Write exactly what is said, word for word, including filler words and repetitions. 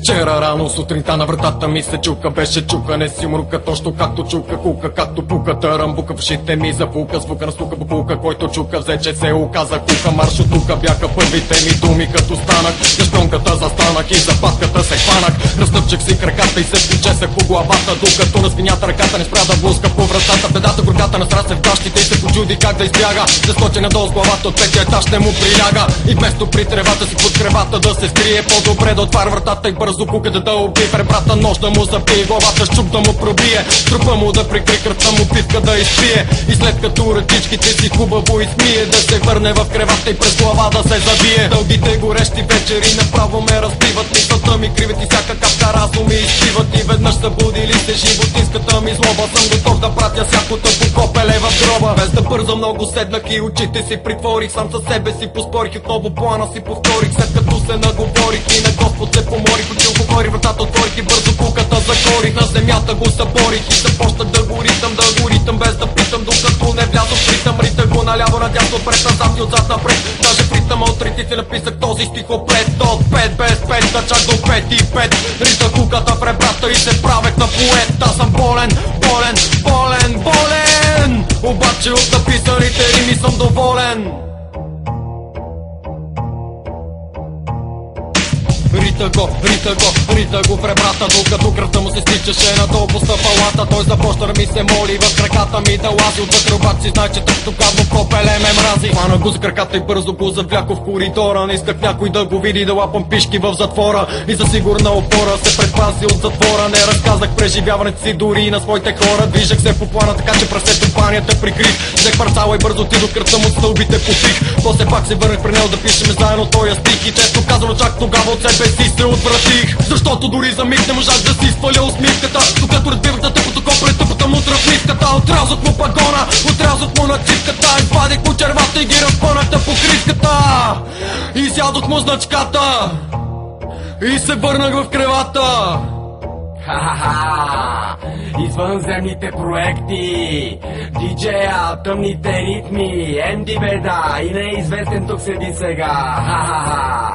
Вчера рано сутринта на вратата ми се чука. Беше чукане си мрука, точно както чука кука, както пука тарамбука в ушите ми запука. Звука на стука популка, който чука взе, че се оказа кука. Марш от тука бяха първите ми думи, като станах. Гащонката застанах и запатката се хванах. Разтъпчех си краката и се почесах по главата, докато на свинята ръката не спря да блъска по вратата. Бедата горката насра се в гащите и се почуди как да избяга. Да скочи надолу с главата, от петия етаж ще му приляга. И вместо при тревата си под кревата да се скрие, по-добре да отваря вратата и бързо куката да уби. Пребрата нож да му забие, главата щуп да му пробие, трупа му да прикри, кръвта му пивка да изпие. И след като ръчичките си хубаво измие, да се върне в кревата и през глава да се забие. Дългите горещи вечери направо ме разбиват, мисълта ми кривят и всяка капка разум ми изпиват. И веднъж събудили се животинската ми злоба, съм готов да пратя всяко тъпо копеле в гроба. Без да бърза много седнах и очите си притворих, сам със себе си поспорих, отново плана си повторих. След като се наговорих и на Господ се поморих, очил покори, вратата отворих и бързо куката закорих. На земята го съборих и започнах да го ритам, да го ритам без да питам, докато не влязох в ритъм. Ритах го наляво, надясно, пред назад и отзад напред. Даже в ритъма от ритите написах този стихоплет. От пет без пет, да чак до пет и пет. Ритах куката в ребрата и се правех на поет. Аз съм болен, болен, болен, болен, обаче от написаните рими съм доволен. Рита го, рита го, рита го в ребрата, докато кръвта му се стичаше надолу по стъпалата. Той започна да ми се моли, в краката ми да лази. Отвътре обаче си знае, че тъпто кадно копеле ме мрази. Хвана го с краката и бързо го завляко в коридора. Не исках някой да го види, да лапам пишки в затвора. И за сигурна опора се предпази от затвора. Не разказах преживяването си дори и на своите хора. Движех се по плана, така че прасето панията прикрих. Взех парцала и бързо ти до кръвта му стълбите попих. После пак се върнах при него да пишеме заедно тоя стих. И често казано чак тогава от себе си се отвратих, защото дори за миг не можах да си сваля усмивката, докато разбивах да тъпото копеле, тъпата му тръпнивката. Отрязах му пагона, отрязах му начивката, извадих му червата и ги разпънах по криската. Изядох му значката и се върнах в кревата. Ха-ха-ха! Извънземните проекти, диджея, тъмните ритми, Енди Беда и неизвестен тук седи сега. Ха-ха-ха!